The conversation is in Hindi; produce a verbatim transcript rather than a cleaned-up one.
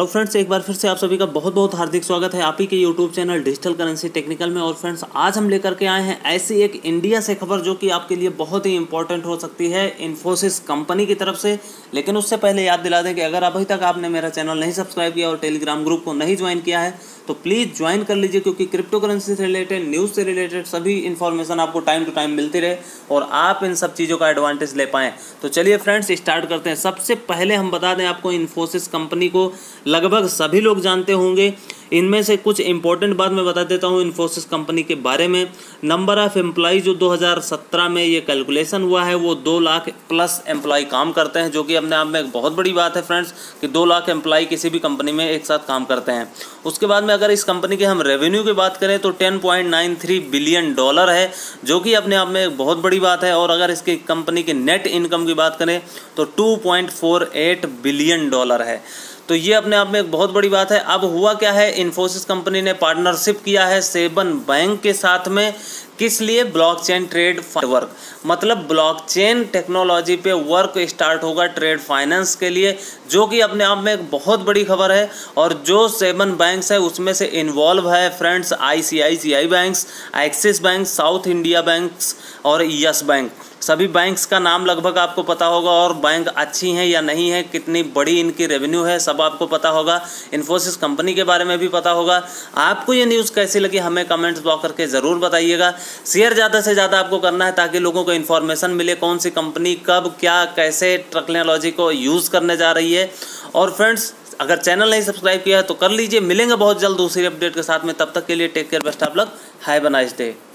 हेलो फ्रेंड्स, एक बार फिर से आप सभी का बहुत बहुत हार्दिक स्वागत है आप ही के YouTube channel digital currency technical में। और फ्रेंड्स, आज हम लेकर के आए हैं ऐसी एक इंडिया से खबर जो कि आपके लिए बहुत ही इंपॉर्टेंट हो सकती है इन्फोसिस कंपनी की तरफ से। लेकिन उससे पहले याद दिला दें कि अगर अभी तक आपने मेरा चैनल नहीं सब्सक्राइब किया और टेलीग्राम ग्रुप को नहीं ज्वाइन किया है तो प्लीज़ ज्वाइन कर लीजिए, क्योंकि क्रिप्टो करेंसी से रिलेटेड, न्यूज़ से रिलेटेड सभी इन्फॉर्मेशन आपको टाइम टू टाइम मिलती रहे और आप इन सब चीज़ों का एडवांटेज ले पाएँ। तो चलिए फ्रेंड्स, स्टार्ट करते हैं। सबसे पहले हम बता दें आपको, इन्फोसिस कंपनी को लगभग सभी लोग जानते होंगे। इनमें से कुछ इंपॉर्टेंट बात मैं बता देता हूं इन्फोसिस कंपनी के बारे में। नंबर ऑफ एम्प्लॉय जो दो हज़ार सत्रह में ये कैलकुलेशन हुआ है वो दो लाख प्लस एम्प्लॉय काम करते हैं, जो कि अपने आप में एक बहुत बड़ी बात है फ्रेंड्स कि दो लाख एम्प्लॉय किसी भी कंपनी में एक साथ काम करते हैं। उसके बाद में अगर इस कंपनी के हम रेवेन्यू की बात करें तो ten point nine three billion dollar है, जो कि अपने आप में एक बहुत बड़ी बात है। और अगर इसकी कंपनी की नेट इनकम की बात करें तो two point four eight billion dollar है। तो ये अपने आप में एक बहुत बड़ी बात है। अब हुआ क्या है, इन्फोसिस कंपनी ने पार्टनरशिप किया है सेवन बैंक के साथ में। किस लिए? ब्लॉकचेन ट्रेड वर्क, मतलब ब्लॉकचेन टेक्नोलॉजी पे वर्क स्टार्ट होगा ट्रेड फाइनेंस के लिए, जो कि अपने आप में एक बहुत बड़ी खबर है। और जो सेवन बैंक्स है उसमें से इन्वॉल्व है friends ICICI banks, Axis bank, South India banks और यस बैंक। सभी बैंक्स का नाम लगभग आपको पता होगा और बैंक अच्छी हैं या नहीं है, कितनी बड़ी इनकी रेवेन्यू है, सब आपको पता होगा। इन्फोसिस कंपनी के बारे में भी पता होगा। आपको ये न्यूज़ कैसी लगी हमें कमेंट्स बॉक्स करके ज़रूर बताइएगा। शेयर ज़्यादा से ज़्यादा आपको करना है ताकि लोगों को इन्फॉर्मेशन मिले कौन सी कंपनी कब क्या कैसे टेक्नोलॉजी को यूज़ करने जा रही है। और फ्रेंड्स, अगर चैनल नहीं सब्सक्राइब किया है तो कर लीजिए। मिलेंगे बहुत जल्द दूसरी अपडेट के साथ में, तब तक के लिए take care, best of luck, have a nice day.